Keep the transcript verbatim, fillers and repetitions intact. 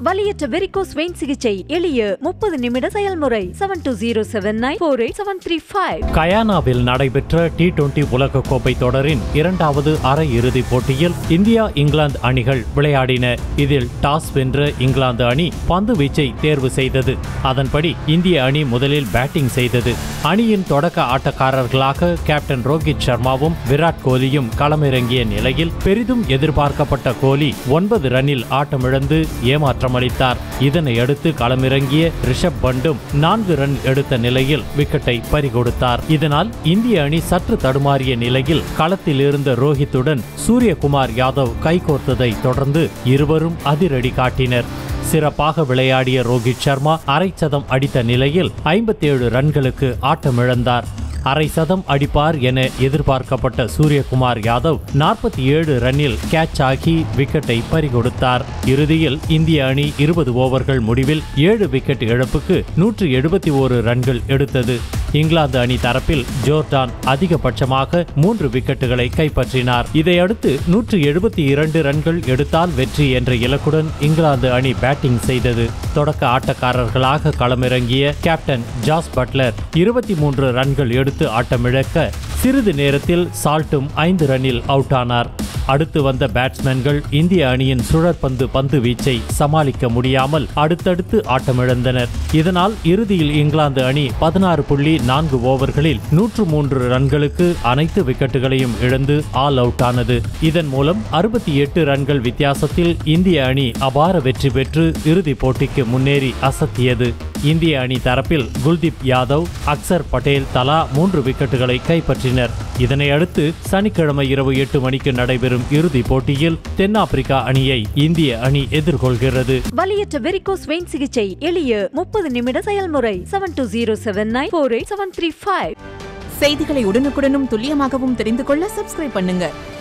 வலியற்ற varicose vein சிகிச்சை எளிய முப்பது நிமிட செயல்முறை seven two zero seven nine four eight seven three five. கயானாவில் நடைபெற்ற டி டுவெண்டி உலக கோப்பை தொடரின் இரண்டாவது அரை இறுதிப் போட்டியில் இந்தியா இங்கிலாந்து அணிகள் விளையாடின. இதில் டாஸ் வென்ற இங்கிலாந்து அணி பந்து வீச்சை தேர்வு செய்தது. அதன்படி இந்திய அணி முதலில் பேட்டிங் செய்தது. அணியின் தொடக்க ஆட்டக்காரர்களாக கேப்டன் ரோஹித் சர்மாவும் விராட் கோலியும் களமிறங்கிய நிலையில் பெரிதும் எதிர்பார்க்கப்பட்ட கோலி ஒன்பது ரன்னில் ஆட்டமிழந்து ஏமாற்றமளித்தார். இதனை அடுத்து களமிறங்கிய ரிஷப் பண்டும் நான்கு ரன் எடுத்த நிலையில் விக்கெட்டை பறிகொடுத்தார். இதனால் இந்திய அணி சற்று தடுமாறிய நிலையில் களத்தில் இருந்த ரோஹித்துடன் சூரியகுமார் யாதவ் கைகோர்த்ததை தொடர்ந்து இருவரும் அதிரடி காட்டினர். சிறப்பாக விளையாடிய ரோஹித் சர்மா அரை சதம் அடித்த நிலையில் ஐம்பத்தி ஏழு ரன்களுக்கு ஆட்டமிழந்தார். அரை சதம் அடிப்பார் என எதிர்பார்க்கப்பட்ட சூரியகுமார் யாதவ் நாற்பத்தி ஏழு ரன்னில் கேட்ச் ஆகி விக்கெட்டை பறிகொடுத்தார். இறுதியில் இந்திய அணி இருபது ஓவர்கள் முடிவில் ஏழு விக்கெட் இழப்புக்கு நூற்று எழுபத்தி ஓரு ரன்கள் எடுத்தது. இங்கிலாந்து அணி தரப்பில் ஜோர்டான் அதிகபட்சமாக மூன்று விக்கெட்டுகளை கைப்பற்றினார். இதையடுத்து நூற்று எழுபத்தி இரண்டு ரன்கள் எடுத்தால் வெற்றி என்ற இலக்குடன் இங்கிலாந்து அணி பேட்டிங் செய்தது. தொடக்க ஆட்டக்காரர்களாக களமிறங்கிய கேப்டன் ஜாஸ் பட்லர் இருபத்தி மூன்று ரன்கள் எடுத்து ஆட்டமிழக்க சிறிது நேரத்தில் சால்ட்டும் ஐந்து ரன்னில் அவுட் ஆனார். அடுத்து வந்த பேட்ஸ்மேன்கள் இந்திய அணியின் சுழற்பந்து பந்து வீச்சை சமாளிக்க முடியாமல் அடுத்தடுத்து ஆட்டமிழந்தனர். இதனால் இறுதியில் இங்கிலாந்து அணி பதினாறு புள்ளி நான்கு ஓவர்களில் நூற்று மூன்று ரன்களுக்கு அனைத்து விக்கெட்டுகளையும் இழந்து ஆல் அவுட் ஆனது. இதன் மூலம் அறுபத்தி எட்டு ரன்கள் வித்தியாசத்தில் இந்திய அணி அபார வெற்றி பெற்று இறுதிப் போட்டிக்கு முன்னேறி அசத்தியது. இந்திய அணி தரப்பில் குல்தீப் யாதவ், அக்சர் பட்டேல் தலா மூன்று விக்கெட்டுகளை கைப்பற்றினர். இதனையடுத்து சனிக்கிழமை இரவு எட்டு மணிக்கு நடைபெறும் இறுதிப் போட்டியில் தென்னாப்பிரிக்கா அணியை இந்திய அணி எதிர்கொள்கிறது. வலியற்ற வெரிகோஸ் வெயின் சிகிச்சை எளிய முப்பது நிமிட செயல்முறை seven two zero seven nine four eight seven three five. செய்திகளை உடனுக்குடனும் துல்லியமாகவும் தெரிந்து கொள்ள சப்ஸ்கிரைப் பண்ணுங்க.